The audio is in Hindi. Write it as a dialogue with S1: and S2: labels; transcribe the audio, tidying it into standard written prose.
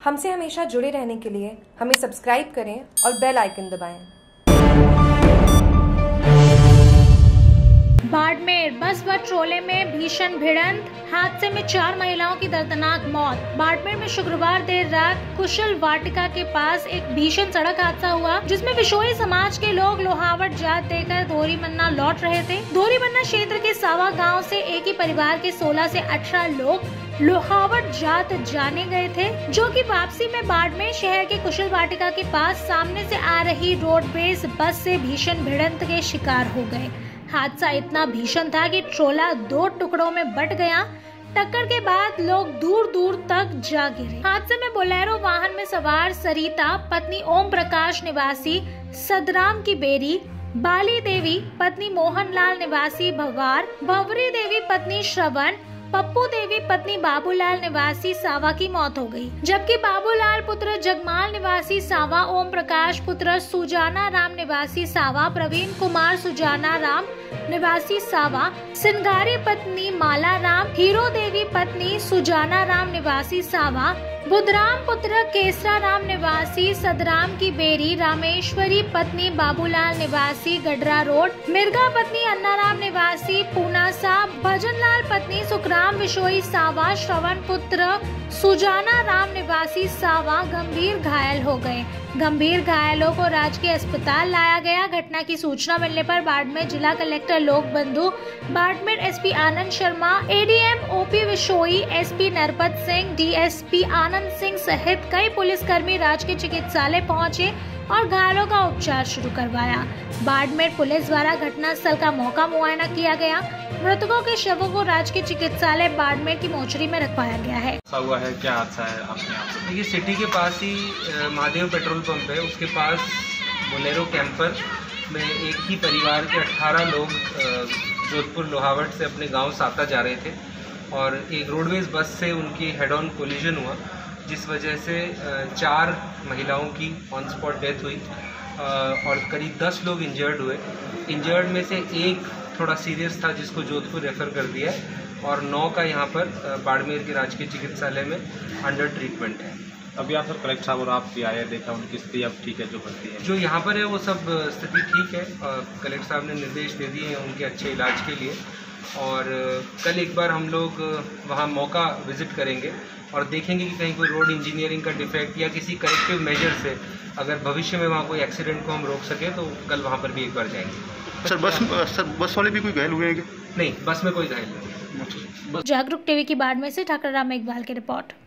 S1: हमसे हमेशा जुड़े रहने के लिए हमें सब्सक्राइब करें और बेल आइकन दबाएं।
S2: बाड़मेर बस व ट्रोले में भीषण भिड़ंत, हादसे में 4 महिलाओं की दर्दनाक मौत। बाड़मेर में शुक्रवार देर रात कुशल वाटिका के पास एक भीषण सड़क हादसा हुआ, जिसमें विशोई समाज के लोग लोहावट जात देकर धोरीमन्ना लौट रहे थे। धोरीमन्ना क्षेत्र के सावा गांव से एक ही परिवार के 16 से 18 लोग लोहावट जात जाने गए थे, जो कि वापसी में बाड़मेर शहर के कुशल वाटिका के पास सामने से आ रही रोडवेज बस से भीषण भिड़ंत के शिकार हो गए। हादसा इतना भीषण था कि ट्रोला 2 टुकड़ों में बट गया। टक्कर के बाद लोग दूर दूर तक जा गिरे। हादसे में बोलेरो वाहन में सवार सरिता पत्नी ओम प्रकाश निवासी सदराम की बेरी, बाली देवी पत्नी मोहनलाल निवासी भवार, भंवरी देवी पत्नी श्रवण, पप्पू देवी पत्नी बाबूलाल निवासी सावा की मौत हो गई, जबकि बाबूलाल पुत्र जगमाल निवासी सावा, ओम प्रकाश पुत्र सुजाना राम निवासी सावा, प्रवीण कुमार सुजाना राम निवासी सावा, सिंगारी पत्नी माला राम, हीरो देवी पत्नी सुजाना राम निवासी सावा, बुधराम पुत्र केसरा राम निवासी सदराम की बेरी, रामेश्वरी पत्नी बाबूलाल निवासी गडरा रोड, मिर्गा पत्नी अन्नाराम निवासी पूनासा, भजनलाल पत्नी सुखराम विशोई सावा, श्रवण पुत्र सुजाना राम निवासी सावा गंभीर घायल हो गए। गंभीर घायलों को राजकीय अस्पताल लाया गया। घटना की सूचना मिलने पर बाड़मेर जिला collector Lok Bandhu, Barmer SP Anand Sharma, ADM OP Vishoi, SP Narpat Singh, DSP Anand Singh सहित कई पुलिसकर्मी राजकीय चिकित्सालय पहुंचे और घायलों का उपचार शुरू करवाया। बाड़मेर पुलिस द्वारा घटनास्थल का मौका मुआयना किया गया। मृतकों के शवों को राजकीय चिकित्सालय बाड़मेर की मोचरी में रखवाया गया है।
S3: हुआ है, क्या हादसा है आपके यहाँ पे? देखिए, सिटी के पास ही महादेव पेट्रोल पंप है, उसके पास बोलेरो कैंपर में एक ही परिवार के 18 लोग जोधपुर लोहावट से अपने गांव साता जा रहे थे और एक रोडवेज बस से उनकी हेड ऑन कोलिजन हुआ, जिस वजह से 4 महिलाओं की ऑन स्पॉट डेथ हुई और करीब 10 लोग इंजर्ड हुए। इंजर्ड में से एक थोड़ा सीरियस था, जिसको जोधपुर रेफ़र कर दिया है और 9 का यहाँ पर बाड़मेर के राजकीय चिकित्सालय में अंडर ट्रीटमेंट है।
S4: अभी आप सर कलेक्टर साहब और आप भी आए, देखा उनकी स्थिति अब ठीक है? जो भर्ती है
S3: जो यहाँ पर है वो सब स्थिति ठीक है। कलेक्टर साहब ने निर्देश दे दिए हैं उनके अच्छे इलाज के लिए और कल एक बार हम लोग वहाँ मौका विज़िट करेंगे और देखेंगे कि कहीं कोई रोड इंजीनियरिंग का डिफेक्ट या किसी करेक्टिव मेजर से अगर भविष्य में वहाँ कोई एक्सीडेंट को हम रोक सकें तो कल वहाँ पर भी एक बार जाएंगे।
S4: सर बस वाले भी कोई घायल हुए हैं?
S3: नहीं, बस में कोई घायल नहीं।
S2: जागरूक टीवी की बाड़मेर से ठाकुर राम मेघवाल की रिपोर्ट।